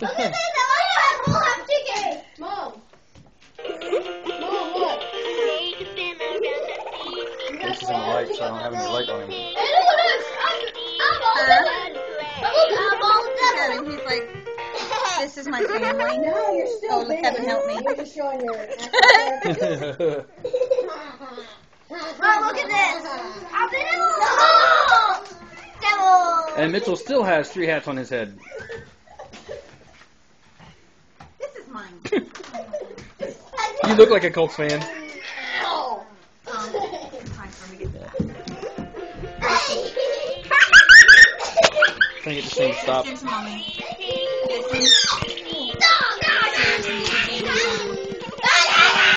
at this! I want to have full half ticket! Mom! Mom, look! This is in the light, so I don't have any light on him. Hey, look at this! I'm all done! And he's like, this is my family. No, you're still Oh, big. heaven help me. You're just showing your... Oh, look at this! I'm the devil! And Mitchell still has 3 hats on his head. This is mine. You look like a Colts fan. Time for me to get that. Trying to get this thing to stop. Here's mommy.